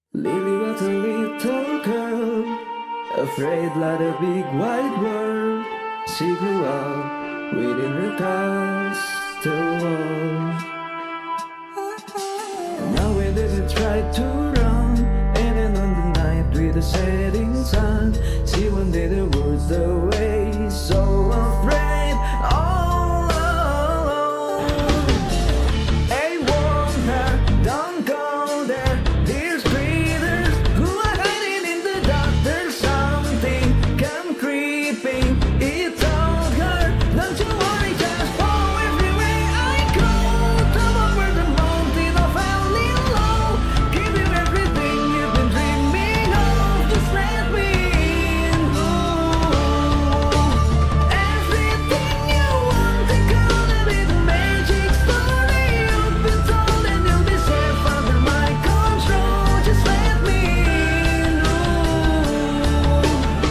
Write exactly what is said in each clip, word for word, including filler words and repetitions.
Lily was a little girl, afraid like a big wide world. She grew up within her castle wall. Now when they tried to run, and then on the night with the setting sun, she wandered the words away, so afraid, all alone. I warned her, don't go there. There's breathers who are hiding in the dark. There's something come creeping. It told her, don't you worry, just follow everywhere I go. Top over the mountain of howling low. Give you everything you've been dreaming of. Just let me in. Ooh. Everything you want, they gonna be the magic story you've been told, and you'll be safe under my control. Just let me in. Ooh.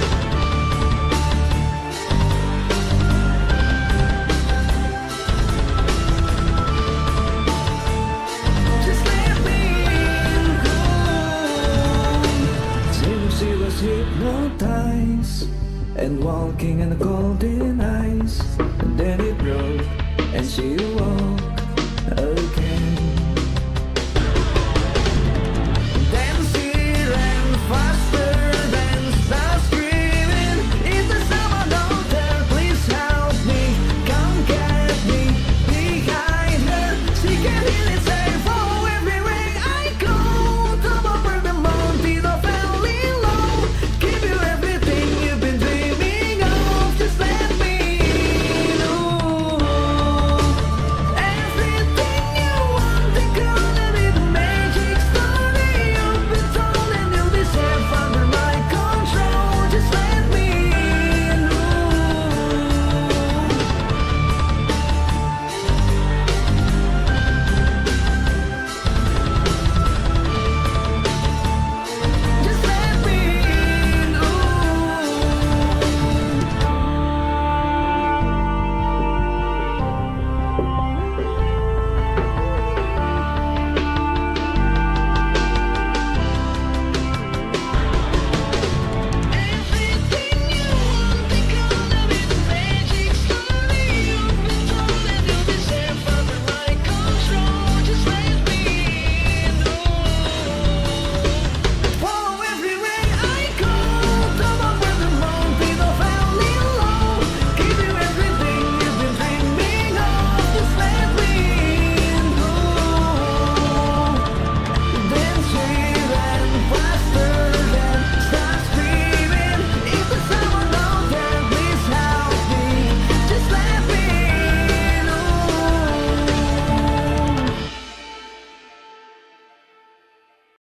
Just let me in. Ooh. She was hypnotized and walking in the golden eyes, and then it broke and she awoke again.